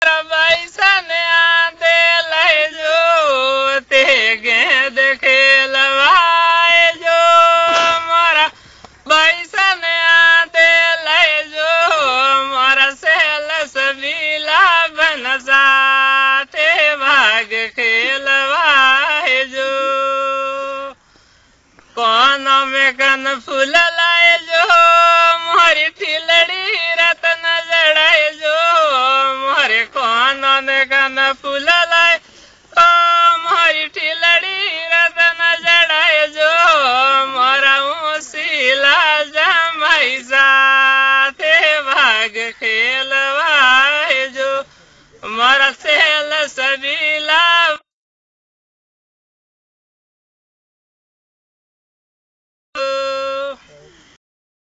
बैसन आते लय जो ते गेंद खेलवाए जो मोरा बैसन आते लय जो मोरा सेल सबीला बनसाते भाग खेलवाए जो कौन में कन फूल लाए जो मोरी ठिलड़ी रतन जड़ाए जो मोरे कौन में कन फूल लाए ओ मोरी ठिलड़ी रतन जड़ाए जो मोरा ऊसीला जमाई साथे भाग खेलवाए जो मोरा सेल सबीला